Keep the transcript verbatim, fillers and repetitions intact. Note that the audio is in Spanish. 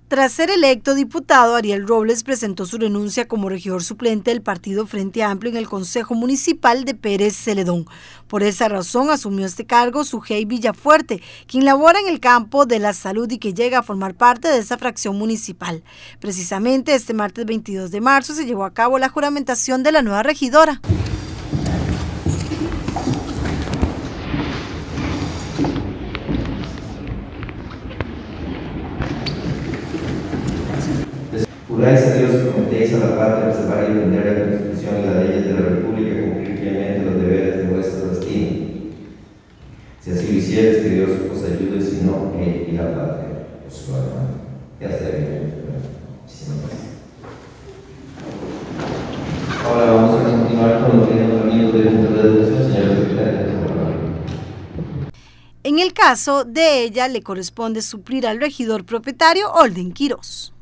Tras ser electo diputado, Ariel Robles presentó su renuncia como regidor suplente del partido Frente Amplio en el Consejo Municipal de Pérez Celedón. Por esa razón asumió este cargo Sujei Villafuerte, quien labora en el campo de la salud y que llega a formar parte de esa fracción municipal. Precisamente este martes veintidós de marzo se llevó a cabo la juramentación de la nueva regidora. Juráis a Dios que prometéis a la patria preservar y defender la Constitución y las leyes de la República y cumplir fielmente los deberes de vuestro destino. Si así lo hicieres, que Dios os ayude, si no, Él y la patria os lo harán. Ya está bien. Muchísimas gracias. Ahora vamos a continuar con los nombramientos de Junta de Educación, señora secretaria. En el caso de ella, le corresponde suplir al regidor propietario Olden Quirós.